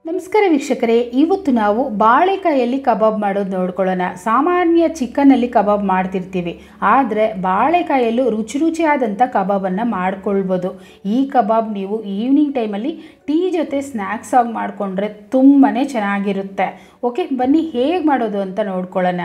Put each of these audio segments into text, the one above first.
ನಮಸ್ಕಾರ ವೀಕ್ಷಕರೇ, ಇವತ್ತು ನಾವು ಬಾಳೆಕಾಯಲ್ಲಿ ಕಬಾಬ್ ಮಾಡೋದು ನೋಡ್ಕೊಳ್ಳೋಣ. ಸಾಮಾನ್ಯ ಚಿಕನಲ್ಲಿ ಕಬಾಬ್ ಮಾಡ್ತಿರ್ತೀವಿ, ಆದರೆ ಬಾಳೆಕಾಯಲ್ಲೂ ರುಚಿಯಾದಂಥ ಕಬಾಬನ್ನು ಮಾಡ್ಕೊಳ್ಬೋದು. ಈ ಕಬಾಬ್ ನೀವು ಈವ್ನಿಂಗ್ ಟೈಮಲ್ಲಿ ಟೀ ಜೊತೆ ಸ್ನ್ಯಾಕ್ಸ್ ಆಗಿ ಮಾಡಿಕೊಂಡ್ರೆ ತುಂಬಾ ಚೆನ್ನಾಗಿರುತ್ತೆ. ಓಕೆ, ಬನ್ನಿ ಹೇಗೆ ಮಾಡೋದು ಅಂತ ನೋಡ್ಕೊಳ್ಳೋಣ.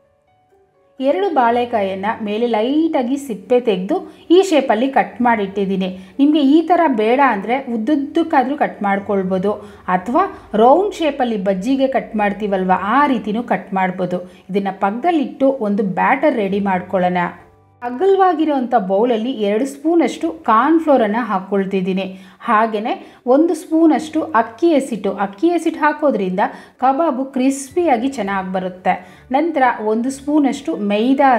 2 ಬಾಳೆಕಾಯನ್ನು ಮೇಲೆ ಲೈಟಾಗಿ ಸಿಪ್ಪೆ ತೆಗೆದು ಈ ಶೇಪಲ್ಲಿ ಕಟ್ ಮಾಡಿಟ್ಟಿದ್ದೀನಿ. ನಿಮಗೆ ಈ ಥರ ಬೇಡ ಅಂದರೆ ಉದ್ದುದ್ದಕ್ಕಾದರೂ ಕಟ್ ಮಾಡ್ಕೊಳ್ಬೋದು, ಅಥವಾ ರೌಂಡ್ ಶೇಪಲ್ಲಿ ಬಜ್ಜಿಗೆ ಕಟ್ ಮಾಡ್ತೀವಲ್ವ ಆ ರೀತಿಯೂ ಕಟ್ ಮಾಡ್ಬೋದು. ಇದನ್ನು ಪಕ್ಕದಲ್ಲಿಟ್ಟು ಒಂದು ಬ್ಯಾಟರ್ ರೆಡಿ ಮಾಡ್ಕೊಳ್ಳೋಣ. ಅಗಲವಾಗಿರೋಂಥ ಬೌಲಲ್ಲಿ 2 ಸ್ಪೂನಷ್ಟು ಕಾರ್ನ್ಫ್ಲೋರನ್ನು ಹಾಕ್ಕೊಳ್ತಿದ್ದೀನಿ. ಹಾಗೆಯೇ 1 ಸ್ಪೂನಷ್ಟು ಅಕ್ಕಿ ಹಸಿಟ್ಟು ಹಾಕೋದ್ರಿಂದ ಕಬಾಬು ಕ್ರಿಸ್ಪಿಯಾಗಿ ಚೆನ್ನಾಗಿ ಬರುತ್ತೆ. ನಂತರ 1 ಸ್ಪೂನಷ್ಟು ಮೈದಾ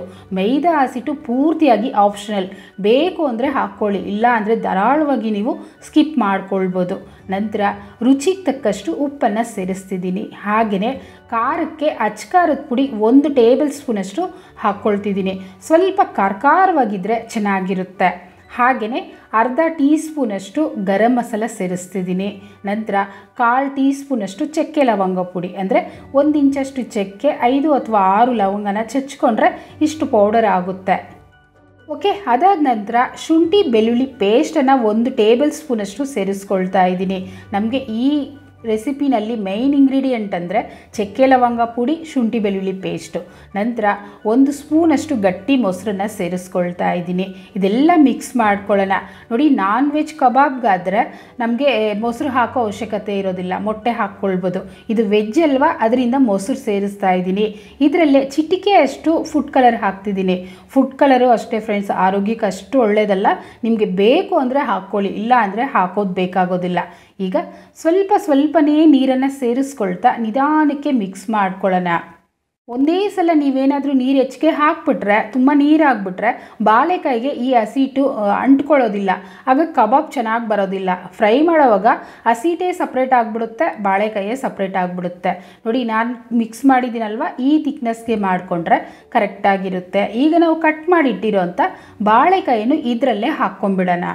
ಹಸಿಟ್ಟು ಪೂರ್ತಿಯಾಗಿ ಆಪ್ಷನಲ್, ಬೇಕು ಅಂದರೆ ಹಾಕ್ಕೊಳ್ಳಿ, ಇಲ್ಲ ಅಂದರೆ ಧಾರಾಳವಾಗಿ ನೀವು ಸ್ಕಿಪ್ ಮಾಡ್ಕೊಳ್ಬೋದು. ನಂತರ ರುಚಿಗೆ ತಕ್ಕಷ್ಟು ಉಪ್ಪನ್ನು ಸೇರಿಸ್ತಿದ್ದೀನಿ. ಹಾಗೆಯೇ ಖಾರಕ್ಕೆ ಅಚ್ಕಾರದ ಪುಡಿ 1 ಟೇಬಲ್ ಸ್ಪೂನಷ್ಟು ಹಾಕ್ಕೊಳ್ತಿದ್ದೀನಿ. ಸ್ವಲ್ಪ ಖಾರವಾಗಿದ್ದರೆ ಚೆನ್ನಾಗಿರುತ್ತೆ. ಹಾಗೆಯೇ ಅರ್ಧ ಟೀ ಸ್ಪೂನಷ್ಟು ಗರಂ ಮಸಾಲ ಸೇರಿಸ್ತಿದ್ದೀನಿ. ನಂತರ 1/4 ಟೀ ಸ್ಪೂನಷ್ಟು ಚಕ್ಕೆ ಲವಂಗ ಪುಡಿ, ಅಂದರೆ 1 ಇಂಚಷ್ಟು ಚಕ್ಕೆ, 5 ಅಥವಾ 6 ಲವಂಗನ ಚಚ್ಕೊಂಡ್ರೆ ಇಷ್ಟು ಪೌಡರ್ ಆಗುತ್ತೆ. ಓಕೆ, ಅದಾದ ನಂತರ ಶುಂಠಿ ಬೆಳ್ಳುಳ್ಳಿ ಪೇಸ್ಟನ್ನು 1 ಟೇಬಲ್ ಸ್ಪೂನಷ್ಟು ಸೇರಿಸ್ಕೊಳ್ತಾ ಇದ್ದೀನಿ. ನಮಗೆ ಈ ರೆಸಿಪಿನಲ್ಲಿ ಮೈನ್ ಇಂಗ್ರೀಡಿಯೆಂಟ್ ಅಂದರೆ ಚಕ್ಕೆ ಲವಂಗ ಪುಡಿ, ಶುಂಠಿ ಬೆಳ್ಳುಳ್ಳಿ ಪೇಸ್ಟು. ನಂತರ 1 ಸ್ಪೂನಷ್ಟು ಗಟ್ಟಿ ಮೊಸರನ್ನ ಸೇರಿಸ್ಕೊಳ್ತಾ ಇದ್ದೀನಿ. ಇದೆಲ್ಲ ಮಿಕ್ಸ್ ಮಾಡ್ಕೊಳ್ಳೋಣ. ನೋಡಿ, ನಾನ್ ವೆಜ್ ಕಬಾಬ್ಗಾದರೆ ನಮಗೆ ಮೊಸರು ಹಾಕೋ ಅವಶ್ಯಕತೆ ಇರೋದಿಲ್ಲ, ಮೊಟ್ಟೆ ಹಾಕ್ಕೊಳ್ಬೋದು. ಇದು ವೆಜ್ ಅಲ್ವಾ, ಅದರಿಂದ ಮೊಸರು ಸೇರಿಸ್ತಾ ಇದ್ದೀನಿ. ಇದರಲ್ಲೇ ಚಿಟಿಕೆಯಷ್ಟು ಫುಡ್ ಕಲರ್ ಹಾಕ್ತಿದ್ದೀನಿ. ಫುಡ್ ಕಲರು ಅಷ್ಟೇ ಫ್ರೆಂಡ್ಸ್, ಆರೋಗ್ಯಕ್ಕೆ ಅಷ್ಟು ಒಳ್ಳೆಯದಲ್ಲ. ನಿಮಗೆ ಬೇಕು ಅಂದರೆ ಹಾಕ್ಕೊಳ್ಳಿ, ಇಲ್ಲ ಅಂದರೆ ಹಾಕೋದು ಬೇಕಾಗೋದಿಲ್ಲ. ಈಗ ಸ್ವಲ್ಪನೇ ನೀರನ್ನು ಸೇರಿಸ್ಕೊಳ್ತಾ ನಿಧಾನಕ್ಕೆ ಮಿಕ್ಸ್ ಮಾಡ್ಕೊಳ್ಳೋಣ. ಒಂದೇ ಸಲ ನೀವೇನಾದರೂ ನೀರು ಹೆಚ್ಚಿಗೆ ಹಾಕ್ಬಿಟ್ರೆ, ತುಂಬ ನೀರಾಗ್ಬಿಟ್ರೆ ಬಾಳೆಕಾಯಿಗೆ ಈ ಹಸಿಟ್ಟು ಅಂಟ್ಕೊಳ್ಳೋದಿಲ್ಲ, ಆಗ ಕಬಾಬ್ ಚೆನ್ನಾಗಿ ಬರೋದಿಲ್ಲ. ಫ್ರೈ ಮಾಡೋವಾಗ ಹಸಿಟೇ ಸಪ್ರೇಟ್ ಆಗಿಬಿಡುತ್ತೆ, ಬಾಳೆಕಾಯೇ ಸಪ್ರೇಟ್ ಆಗಿಬಿಡುತ್ತೆ. ನೋಡಿ, ನಾನು ಮಿಕ್ಸ್ ಮಾಡಿದ್ದೀನಲ್ವ, ಈ ಥಿಕ್ನೆಸ್ಗೆ ಮಾಡಿಕೊಂಡ್ರೆ ಕರೆಕ್ಟಾಗಿರುತ್ತೆ. ಈಗ ನಾವು ಕಟ್ ಮಾಡಿಟ್ಟಿರೋಂಥ ಬಾಳೆಕಾಯನ್ನು ಇದರಲ್ಲೇ ಹಾಕ್ಕೊಂಬಿಡೋಣ.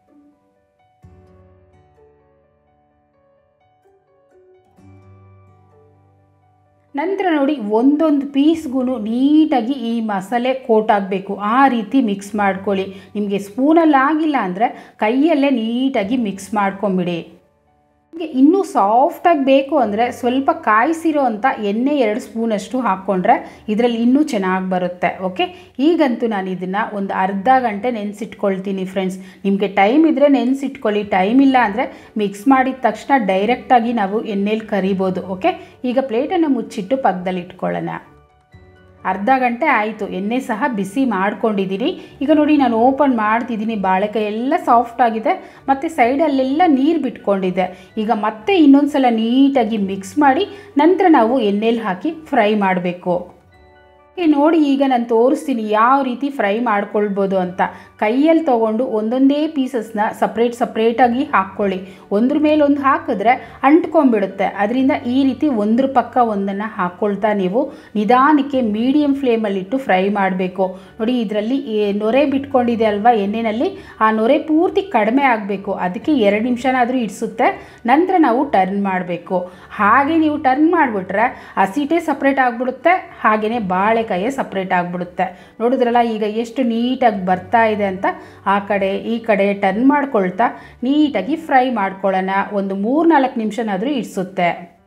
ನಂತರ ನೋಡಿ, ಒಂದೊಂದು ಪೀಸ್ಗೂ ನೀಟಾಗಿ ಈ ಮಸಾಲೆ ಕೋಟ್ ಆಗಬೇಕು, ಆ ರೀತಿ ಮಿಕ್ಸ್ ಮಾಡ್ಕೊಳ್ಳಿ. ನಿಮಗೆ ಸ್ಪೂನಲ್ಲಿ ಆಗಿಲ್ಲ ಅಂದರೆ ಕೈಯಲ್ಲೇ ನೀಟಾಗಿ ಮಿಕ್ಸ್ ಮಾಡ್ಕೊಂಬಿಡಿ. ನಿಮಗೆ ಇನ್ನೂ ಸಾಫ್ಟಾಗಿ ಬೇಕು ಅಂದರೆ ಸ್ವಲ್ಪ ಕಾಯಿಸಿರೋ ಅಂಥ ಎಣ್ಣೆ 2 ಸ್ಪೂನಷ್ಟು ಹಾಕ್ಕೊಂಡ್ರೆ ಇದರಲ್ಲಿ ಇನ್ನೂ ಚೆನ್ನಾಗಿ ಬರುತ್ತೆ. ಓಕೆ, ಈಗಂತೂ ನಾನು ಇದನ್ನು ಒಂದು ಅರ್ಧ ಗಂಟೆ ನೆನೆಸಿಟ್ಕೊಳ್ತೀನಿ ಫ್ರೆಂಡ್ಸ್. ನಿಮಗೆ ಟೈಮ್ ಇದ್ದರೆ ನೆನೆಸಿಟ್ಕೊಳ್ಳಿ, ಟೈಮ್ ಇಲ್ಲ ಅಂದರೆ ಮಿಕ್ಸ್ ಮಾಡಿದ ತಕ್ಷಣ ಡೈರೆಕ್ಟಾಗಿ ನಾವು ಎಣ್ಣೆಲಿ ಕರಿಬೋದು. ಓಕೆ, ಈಗ ಪ್ಲೇಟನ್ನು ಮುಚ್ಚಿಟ್ಟು ಪಕ್ಕದಲ್ಲಿ ಇಟ್ಕೊಳ್ಳೋಣ. ಅರ್ಧ ಗಂಟೆ ಆಯಿತು, ಎಣ್ಣೆ ಸಹ ಬಿಸಿ ಮಾಡ್ಕೊಂಡಿದ್ದೀನಿ. ಈಗ ನೋಡಿ, ನಾನು ಓಪನ್ ಮಾಡ್ತಿದ್ದೀನಿ. ಬಾಳೆಕಾಯಿ ಎಲ್ಲ ಸಾಫ್ಟ್ ಆಗಿದೆ ಮತ್ತು ಸೈಡಲ್ಲೆಲ್ಲ ನೀರು ಬಿಟ್ಕೊಂಡಿದೆ. ಈಗ ಮತ್ತೆ ಇನ್ನೊಂದು ಸಲ ನೀಟಾಗಿ ಮಿಕ್ಸ್ ಮಾಡಿ ನಂತರ ನಾವು ಎಣ್ಣೆಲಿ ಹಾಕಿ ಫ್ರೈ ಮಾಡಬೇಕು. ನೋಡಿ, ಈಗ ನಾನು ತೋರಿಸ್ತೀನಿ ಯಾವ ರೀತಿ ಫ್ರೈ ಮಾಡ್ಕೊಳ್ಬೋದು ಅಂತ. ಕೈಯಲ್ಲಿ ತೊಗೊಂಡು ಒಂದೊಂದೇ ಪೀಸಸ್ನ ಸಪ್ರೇಟಾಗಿ ಹಾಕ್ಕೊಳ್ಳಿ. ಒಂದ್ರ ಮೇಲೊಂದು ಹಾಕಿದ್ರೆ ಅಂಟ್ಕೊಂಡ್ಬಿಡುತ್ತೆ. ಅದರಿಂದ ಈ ರೀತಿ ಒಂದ್ರ ಪಕ್ಕ ಒಂದನ್ನು ಹಾಕ್ಕೊಳ್ತಾ ನೀವು ನಿಧಾನಕ್ಕೆ ಮೀಡಿಯಮ್ ಫ್ಲೇಮಲ್ಲಿಟ್ಟು ಫ್ರೈ ಮಾಡಬೇಕು. ನೋಡಿ, ಇದರಲ್ಲಿ ನೊರೆ ಬಿಟ್ಕೊಂಡಿದೆ ಅಲ್ವಾ ಎಣ್ಣೆಯಲ್ಲಿ, ಆ ನೊರೆ ಪೂರ್ತಿ ಕಡಿಮೆ ಆಗಬೇಕು. ಅದಕ್ಕೆ 2 ನಿಮಿಷನಾದರೂ ಇಡಿಸುತ್ತೆ. ನಂತರ ನಾವು ಟರ್ನ್ ಮಾಡಬೇಕು. ಹಾಗೆ ನೀವು ಟರ್ನ್ ಮಾಡಿಬಿಟ್ರೆ ಹಸಿಟೇ ಸಪ್ರೇಟ್ ಆಗಿಬಿಡುತ್ತೆ, ಹಾಗೆಯೇ ಬಾಳೆಕಾಯೇ ಸಪ್ರೇಟ್ ಆಗಿಬಿಡುತ್ತೆ. ನೋಡಿದ್ರಲ್ಲ ಈಗ ಎಷ್ಟು ನೀಟಾಗಿ ಬರ್ತಾ ಇದೆ ಅಂತ. ಆ ಕಡೆ ಈ ಕಡೆ ಟರ್ನ್ ಮಾಡ್ಕೊಳ್ತಾ ನೀಟಾಗಿ ಫ್ರೈ ಮಾಡ್ಕೊಳ್ಳೋಣ. ಒಂದು 3-4 ನಿಮಿಷನಾದರೂ ಇಡಿಸುತ್ತೆ.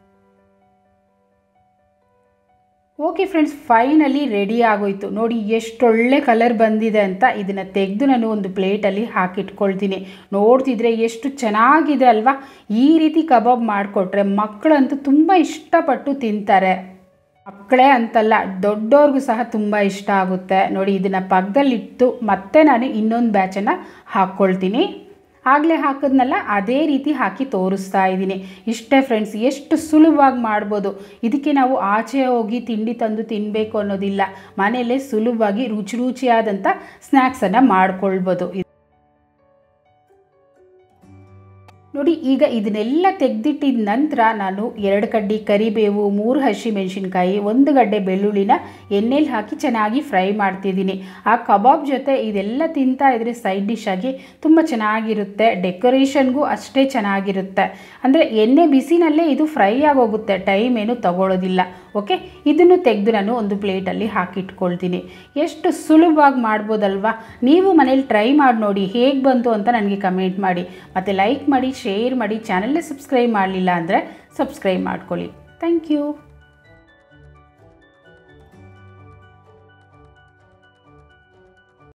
ಓಕೆ ಫ್ರೆಂಡ್ಸ್, ಫೈನಲಿ ರೆಡಿ ಆಗೋಯ್ತು. ನೋಡಿ, ಎಷ್ಟೊಳ್ಳೆ ಕಲರ್ ಬಂದಿದೆ ಅಂತ. ಇದನ್ನು ತೆಗೆದು ನಾನು ಒಂದು ಪ್ಲೇಟಲ್ಲಿ ಹಾಕಿಟ್ಕೊಳ್ತೀನಿ. ನೋಡ್ತಿದ್ರೆ ಎಷ್ಟು ಚೆನ್ನಾಗಿದೆ ಅಲ್ವಾ. ಈ ರೀತಿ ಕಬಾಬ್ ಮಾಡಿಕೊಟ್ರೆ ಮಕ್ಕಳಂತೂ ತುಂಬ ಇಷ್ಟಪಟ್ಟು ತಿಂತಾರೆ. ಮಕ್ಕಳೇ ಅಂತಲ್ಲ, ದೊಡ್ಡವ್ರಿಗೂ ಸಹ ತುಂಬ ಇಷ್ಟ ಆಗುತ್ತೆ. ನೋಡಿ, ಇದನ್ನು ಪಕ್ಕದಲ್ಲಿಟ್ಟು ಮತ್ತೆ ನಾನು ಇನ್ನೊಂದು ಬ್ಯಾಚನ್ನು ಹಾಕ್ಕೊಳ್ತೀನಿ. ಆಗಲೇ ಹಾಕಿದ್ನಲ್ಲ, ಅದೇ ರೀತಿ ಹಾಕಿ ತೋರಿಸ್ತಾ ಇದ್ದೀನಿ. ಇಷ್ಟೇ ಫ್ರೆಂಡ್ಸ್, ಎಷ್ಟು ಸುಲಭವಾಗಿ ಮಾಡ್ಬೋದು. ಇದಕ್ಕೆ ನಾವು ಆಚೆ ಹೋಗಿ ತಿಂಡಿ ತಂದು ತಿನ್ನಬೇಕು ಅನ್ನೋದಿಲ್ಲ, ಮನೆಯಲ್ಲೇ ಸುಲಭವಾಗಿ ರುಚಿಯಾದಂಥ ಸ್ನ್ಯಾಕ್ಸನ್ನು ಮಾಡ್ಕೊಳ್ಬೋದು. ನೋಡಿ ಈಗ ಇದನ್ನೆಲ್ಲ ತೆಗೆದಿಟ್ಟಿದ ನಂತರ ನಾನು 2 ಕಡ್ಡಿ ಕರಿಬೇವು, 3 ಹಸಿಮೆಣಸಿನ್ಕಾಯಿ, 1 ಗಡ್ಡೆ ಬೆಳ್ಳುಳ್ಳಿನ ಎಣ್ಣೆಲಿ ಹಾಕಿ ಚೆನ್ನಾಗಿ ಫ್ರೈ ಮಾಡ್ತಿದ್ದೀನಿ. ಆ ಕಬಾಬ್ ಜೊತೆ ಇದೆಲ್ಲ ತಿಂತಾ ಇದ್ರೆ ಸೈಡ್ ಡಿಶ್ ಆಗಿ ತುಂಬ ಚೆನ್ನಾಗಿರುತ್ತೆ. ಡೆಕೋರೇಷನ್ಗೂ ಅಷ್ಟೇ ಚೆನ್ನಾಗಿರುತ್ತೆ. ಅಂದರೆ ಎಣ್ಣೆ ಬಿಸಿನಲ್ಲೇ ಇದು ಫ್ರೈ ಆಗೋಗುತ್ತೆ, ಟೈಮ್ ಏನು ತಗೊಳ್ಳೋದಿಲ್ಲ. ಓಕೆ, ಇದನ್ನು ತೆಗೆದು ನಾನು ಒಂದು ಪ್ಲೇಟಲ್ಲಿ ಹಾಕಿಟ್ಕೊಳ್ತೀನಿ. ಎಷ್ಟು ಸುಲಭವಾಗಿ ಮಾಡ್ಬೋದಲ್ವಾ? ನೀವು ಮನೇಲಿ ಟ್ರೈ ಮಾಡಿ ನೋಡಿ, ಹೇಗೆ ಬಂತು ಅಂತ ನನಗೆ ಕಮೆಂಟ್ ಮಾಡಿ. ಮತ್ತು ಲೈಕ್ ಮಾಡಿ, ಶೇರ್ ಮಾಡಿ. ಚಾನಲ್ನ ಸಬ್ಸ್ಕ್ರೈಬ್ ಮಾಡಲಿಲ್ಲ ಅಂದರೆ ಸಬ್ಸ್ಕ್ರೈಬ್ ಮಾಡ್ಕೊಳ್ಳಿ. Thank you.